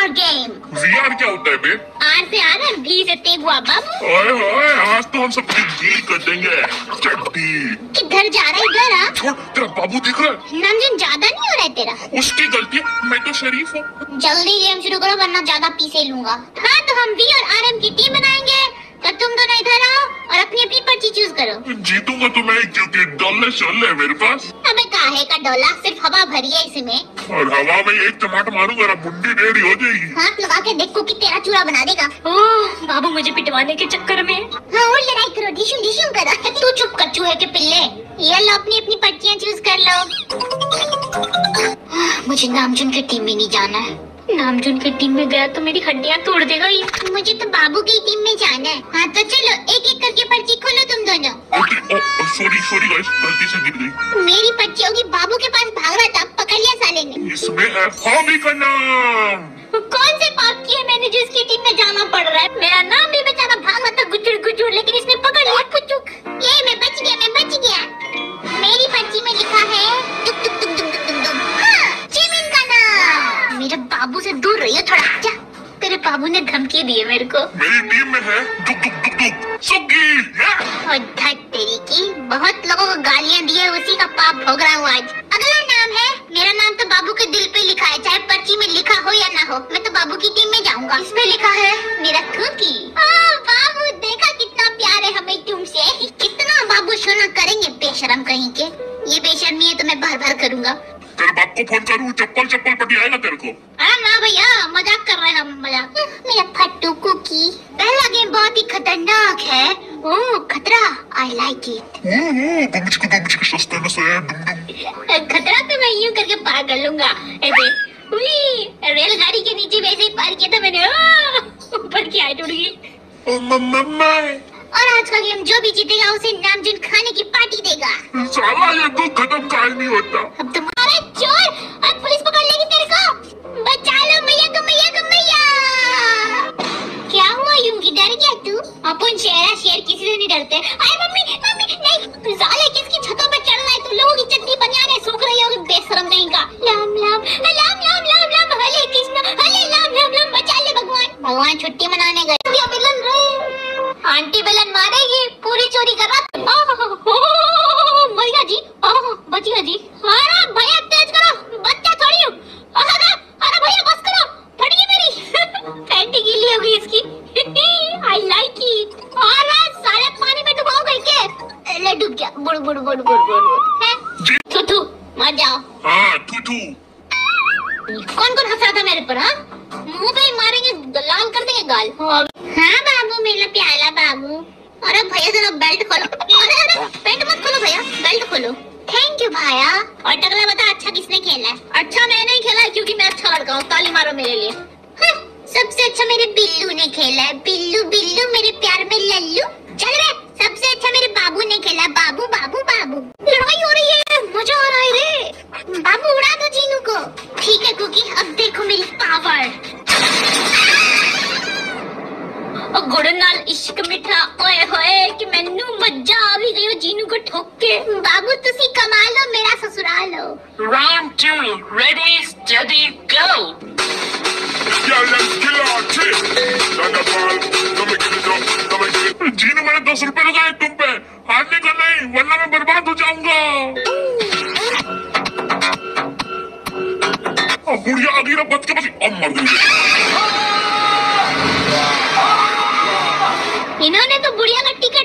VR game. VR क्या होता है बे? आर से आर है, भी से तेगुआ बाबू। ओए ओए, आज तो हम सबकी गीली कर देंगे चड्डी। किधर जा रहा है? इधर आ। छोड़, तेरा बाबू दिख रहा है? नामजन ज्यादा नहीं हो रहा है तेरा? उसकी गलती है, मैं तो शरीफ हूँ। जल्दी गेम शुरू करो वरना ज्यादा पीसे लूंगा। हाँ तो हम V और RM की टीम बनाएंगे, तो तुम दोनों इधर आओ और अपनी अपनी पर्ची चूज करो। जीतूंगा तो मैं, क्योंकि डॉलर शोल है मेरे पास। अबे काहे का डोला, सिर्फ हवा भरी है इसमें। और हवा में एक टमाटर मारूंगा ना, मुंडी टेढ़ी हो जाएगी। हाथ लगा के देखो कि तेरा चूरा बना देगा। ओह बाबू मुझे पिटवाने के चक्कर में। हाँ और लड़ाई करो, डिशुम डिशुम करो। तू चुप कर चूहे के पिल्ले। ये लो अपनी अपनी पर्चियाँ चूज कर लो। मुझे नामजुन की टीम में नहीं जाना है। नामजुन की टीम में गया तो मेरी हड्डियां तोड़ देगा ये। मुझे तो बाबू की टीम में जाना है। हाँ तो चलो एक एक करके पर्ची खोलो तुम दोनों। सॉरी सॉरी गाइस, गलती से गिर गई। मेरी पर्ची होगी, बाबू के पास भाग रहा था, पकड़ लिया साले ने। इसमें है हॉबी का नाम। कौन से पाप किए मैंने जिसकी टीम में जाना पड़ रहा है? मेरा नाम भी बेचारा भागा था गुजुर गुजुर, लेकिन इसने पकड़ लिया पुचुक। ये मैं बच गया, मैं बच गया। मेरी पर्ची में लिखा है टुक टुक टुक टुक टुक टुक टुक। हाँ, जिमिन का नाम। मेरे बाबू से दूर रहियो थोड़ा। जा। तेरे बाबू ने धमकी दी है मेरे को। मेरी टीम में है दुक दुक दुक दुक सुगी। और धत तेरी की, बहुत लोगों को गालियां दी है, उसी का पाप भोग रहा हूँ आज। अगला नाम है, मेरा नाम तो बाबू के दिल पे लिखा है, चाहे पर्ची में लिखा हो या ना हो, मैं तो बाबू की टीम में जाऊंगा। इसमें लिखा है मेरा कुकी। बाबू देखा कितना प्यार है हमें तुमसे। कितना बाबू सोना करेंगे बेशरम कहीं के। ये बेशर्मी है तो मैं भर भर करूंगा। तेरे बाप को फोन करूँ, चप्पल चप्पल पटी आएगा तेरे को। अरे ना भैया, मजाक कर रहे हैं हम, मजाक। मेरा फट्टू कुकी। पहला गेम बहुत ही खतरनाक है। ओह खतरा, आई लाइक इट। बमचिक सस्ता न सोया डुम डुम। खतरा तो मैं यूं करके पार कर लूंगा ऐसे। रेलगाड़ी के नीचे वैसे ही पार किया था मैंने। ऊपर की हाइट उड़ गई। और आज का गेम जो भी जीतेगा उसे नामजुन खाने की पार्टी देगा। साला ये तो खत्म काहे नहीं होता। अब तुम्हारा चोर, अब पुलिस पकड़ लेगी तेरे को। बचा लो मैया को, मैया को, मैया। क्या हुआ यूं डर गया तू? अपन शेर किसी से नहीं डरते। अरे मम्मी मम्मी नहीं, साले किसकी छतों पे चढ़ रहा है? तुम लोगों की चटनी बनियाने सूख रही होगी बेशरम कहीं का। लाम लाम लाम लाम लाम लाम, हरे कृष्ण हरे लाम लाम लाम, बचा ले भगवान। भगवान छुट्टी मनाने गए। बिलन रे, आंटी बिलन मारेगी, पूरी चोरी कर रहा। मर गया जी, बच गया जी। अरे भैया तेज करो, बच्चा थोड़ी हूँ। अरे भैया बस करो, फट गई मेरी। पैंट गीली हो गई इसकी। I like it. अरे साले पानी में डुबाओ गई के? ले डूब गया। बुड़ बुड़ बुड़ बुड़ बुड़। थू थू, मर जाओ। हाँ थू थू। कौन कौन हंस रहा था मेरे पर? हाँ मुंह पे ही मारेंगे, लाल कर देंगे गाल। हाँ बाबू, मेरा प्याला बाबू। अरे भैया जरा बेल्ट खोलो। अरे पेंट मत खोलो भैया, बेल्ट खोलो। थैंक यू भैया। और टकला बता, अच्छा किसने खेला है? अच्छा मैंने ही खेला है, क्योंकि मैं अच्छा लड़का हूँ। ताली मारो मेरे लिए। हाँ, सबसे अच्छा मेरे बिल्लू ने खेला है। बिल्लू बिल्लू मेरे प्यार में लल्लू। चल रे, सबसे अच्छा मेरे बाबू ने खेला। बाबू बाबू बाबू। लड़ाई हो रही है, मजा आ रहा है रे। बाबू उड़ा दो जीनू को। ठीक है कुकी, अब देखो मेरी पावर। गुड़ नाल इश्क मिठा ओए होए कि मैनू मजा आ भी गई जीनू को ठोक के। बाबू तुसी कमाल हो, मेरा ससुराल हो। Round 2, ready, steady, go! Jinu मैंने 10 रुपए लगाए तुम पे, हारने का नहीं वरना मैं बर्बाद हो जाऊंगा। अब बुढ़िया आ गई ना, बच के बच, अब मर गई। इन्होंने तो बुढ़िया का टिकट